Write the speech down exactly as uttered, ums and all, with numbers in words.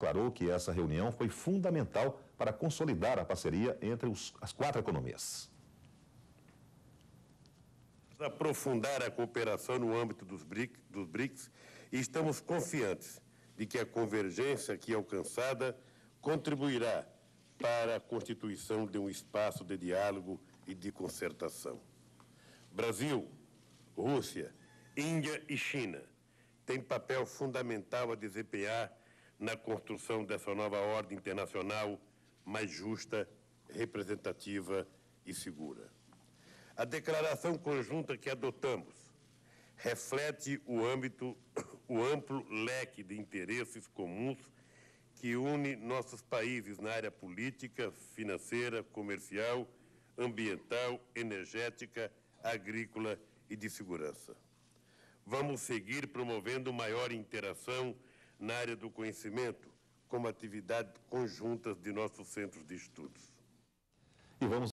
declarou que essa reunião foi fundamental para consolidar a parceria entre os, as quatro economias. Aprofundar a cooperação no âmbito dos BRICS, dos BRICS e estamos confiantes de que a convergência aqui alcançada contribuirá para a constituição de um espaço de diálogo e de concertação. Brasil, Rússia, Índia e China têm papel fundamental a desempenhar na construção dessa nova ordem internacional mais justa, representativa e segura. A declaração conjunta que adotamos reflete o âmbito, o amplo leque de interesses comuns que une nossos países na área política, financeira, comercial, ambiental, energética, agrícola e de segurança. Vamos seguir promovendo maior interação na área do conhecimento, como atividades conjuntas de nossos centros de estudos. E vamos